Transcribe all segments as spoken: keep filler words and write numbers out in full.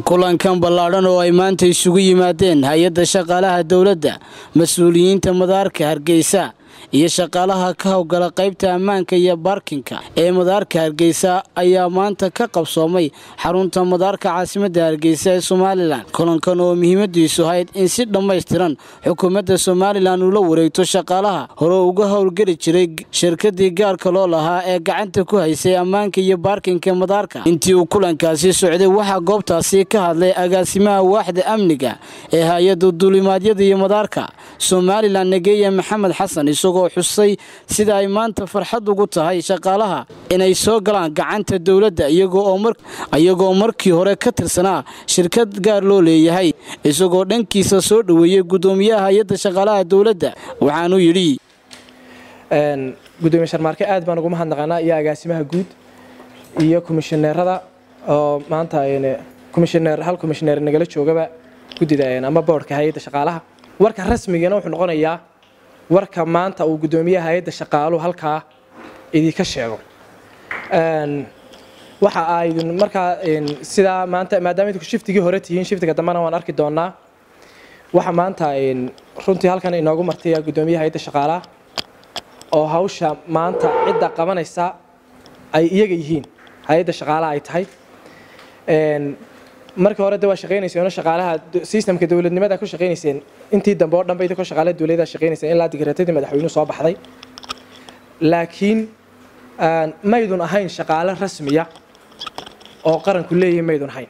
kulankan ballaaran oo ay maanta isugu yimaadeen hay'adda shaqaalaha dawladda, mas'uuliyiinta madaarka Hargeysa iyo shaqaalaha ka hawlgala qaybta ammaanka iyo baarkinka ee madaarka Hargeysa ayaa maanta ka qabsoomay xarunta madaarka caasimadda Hargeysa ee Soomaaliland. Kulankan oo muhiimadiisu ahayd in si dhammaystiran xukuumadda Soomaaliland uu la wareegto shaqaalaha hore uga hawlgeli jiray shirkadii gaarka loo lahaa ee gacanta ku haysay ammaanka iyo baarkinka madaarka. Intii uu kulankaasi socday waxaa goobtaasi ka hadlay agaasimaha waaxda amniga ee hay'adda duulimaadyada iyo madaarka Soomaaliland Nageeye Maxamed Xasan isagoo xusay sida ay maanta farxad ugu tahay shaqaalaha inay soo galaan gacanta dawladda iyagoo oo mar iyagoo markii hore ka tirsanaa shirkad gaar loo leeyahay. Isagoo dhankiisa soo dhaweeyay gudoomiyaha hay'adda shaqaalaha dawladda waxaanu yiri een gudoomiye Sharmaarke aad baan ugu mahadnaqanaa iyo agaasimaha guud iyo komishineerada oo maanta ay komishineer hal komishineer nagala joogaba gudidayeen ama boardka hay'adda shaqaalaha. warka rasmiga ah wuxuu noqonayaa warka maanta uu gudoomiyaha hay'adda shaqaaluhu halka idinka sheego een waxa ay marka een sida maanta maadaama idinku shiftigii hore tihiin shiftiga dambana waan arki doonaa waxa maanta een runtii halkan inoogu martay gudoomiyaha hay'adda shaqaalaha oo hawsha maanta cidda qabanaysa ay iyaga yihiin hay'adda shaqaalaha ay tahay een markii hore waa shaqeynayeen shaqaalaha systemka dawladnimada ku shaqeynayeen intii dambe oo dhanba idinka shaqaalaha dawladda shaqeynayeen ilaa digreetadii madaxweynuhu soo baxday laakiin aan maydun ahayn shaqaale rasmiya oo qaranku leeyahay maydun ahayn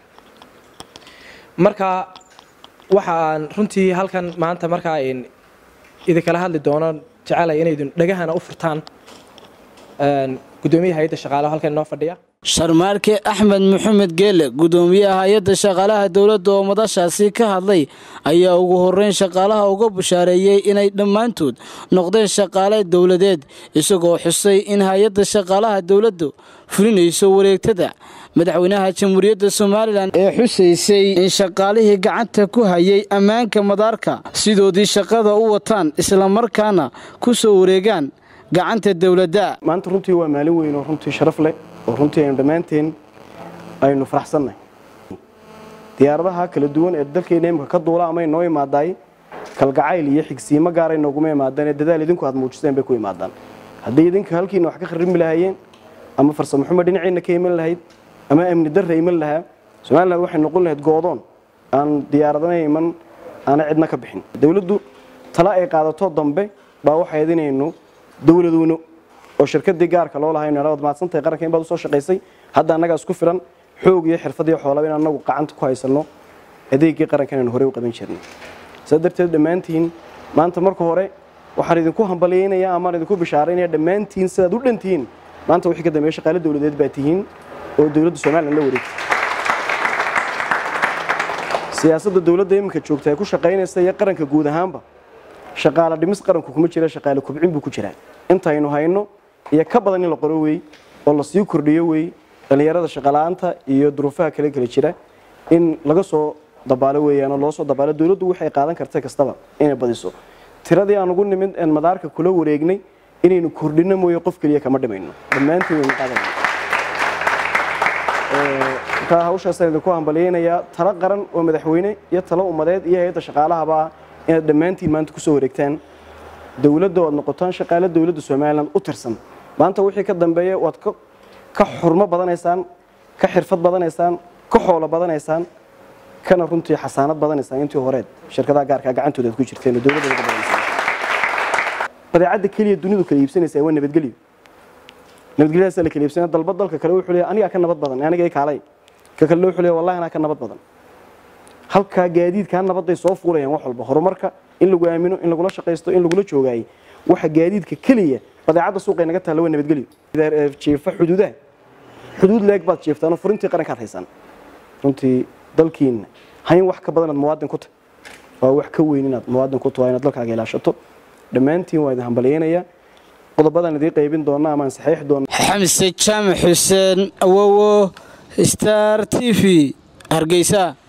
marka waxa aan runtii halkan maanta marka ay idin kala hadli doono jecelahay inay dhagahana u furtaan een gudoomiyaha hay'adda shaqaalaha halkan inoo fadhiya Sharmaarke Axmed Maxamed Geele gudoomiyaha hay'adda shaqaalaha dawladda oo madashaasi ka hadlay ayaa ugu horeyn shaqaalaha uga bushaareeyay inay dhammaantood noqdeen shaqaale dawladeed isagoo xusay in hay'adda shaqaalaha dawladdu fulinayso wareegtada madaxweynaha Jamhuuriyadda Soomaaliland ee xusaysay in shaqaalihii gacanta ku hayay ammaanka madaarka sidoodii shaqada u wataan isla markaana ku soo wareegaan gacanta dawladda. maanta runtii waa maalin weyn oo runtii sharaf leh oo runtii aynu dhammaanteen aynu faraxsannahay diyaaradaha kala duwan ee dalkeena imka ka duula ama inoo imaaday kalgacayl iyo xigsiimo gaar ah inoogu imaadaan ee dadaal idinku aad muujiseen bay ku imaadaan haddii idinka halkiina wax ka kharrimi lahaayeen ama farsamo xumo dhinaciina ka iman lahayd ama amni darro iman lahaa Soomaaliland waxay noqon lahayd goodoon aan diyaaradana iman aan cidna ka bixin. dawladdu tala ay qaadato dambe baa waxay idinaynu dawladuuna oo shirkadii gaarka loo lahayn inaad maadsantahay qaranka in baad u soo shaqeysay hadda anaga isku filan xoog iyo xirfad iyo xoolaha in anagu gacanta ku haysano adeegii qaranka in hore u qaban jirnay sadarteed dhamaantiin maanta marka hore waxaan idinku hambalyeynaya ama idinku bishaareynaya dhamaantiin sidaad u dhantiin maanta wixii ka dambeeyay shaqaale dawladeed baa tihiin oo dawladda Soomaaliland la wareegtay siyaasadda dawladda imka joogta ay ku shaqeynaysa iyo qaranka guud ahaanba shaqaale dhimis qaranku kuma jira shaqaale kubcin buu ku jiraa inta aynu hayno iyo ka badan in la qoro way oo la sii kordhiyo way dhalinyarada shaqalaanta iyo duruufaha kale kale jira in laga soo dabaalo weeyaan loo soo dabaalo dawladdu waxay qaadan kartaa kastaba inay badiso tiradii aan ugu nimid in madaarka kula wareegnay inaynu kordhino mooyo qof kaliya kama dhamayno dhammaantiin way qaadanayaan ee ka hawshaas ay ku hambalyeynaya tala qaran oo madaxweyne iyo talo umadeed iyo hay'adda shaqaalaha baa in dhammaantiin maanta ku soo wareegtaan dawladda oo noqotaan shaqaale dawladda Soomaaliland u tirsan maanta wixii ka dambeeyay waad ka ka xurmo badanaysaan ka xirfad badanaysaan ka xoolo badanaysaan kana runtii xasaanad badanaysaan intii horeed shirkadaha gaarka gacantooda ku jirteen dawladda uga badanaysaan badeecada kaliya dunidu kala iibsanaysa waa nabadgelyo nabadgelyada la kala iibsanaa dalbad dalka kale wuxuu leeyahay aniga ka nabad badan aniga ay kaalay ka kale wuxuu leeyahay wallahi ana ka nabad badan halka gaadiidka nabaday soo fuulayaan wax walba horumarka in lagu aamino in lagu la shaqeysto in lagu la joogay waxa gaadiidka kaliya badeecada suuqa inaga taalo waa nabadgelyo jiifa xuduudaha xuduud leeg baad jiiftaan furintii qaranka haysan runtii dalkiina hayn wax ka badan aad muwaadin ku tahay waa wax ka weyn inaad muwaadin ku tahay inaad dalkaaga ilaashato dhammaantiin waa idin hambalyeynaya qodobadan idin qaybin doona ama saxiix doona Xamse Jaamac Xuseen Awowo Star T V Hargeysa.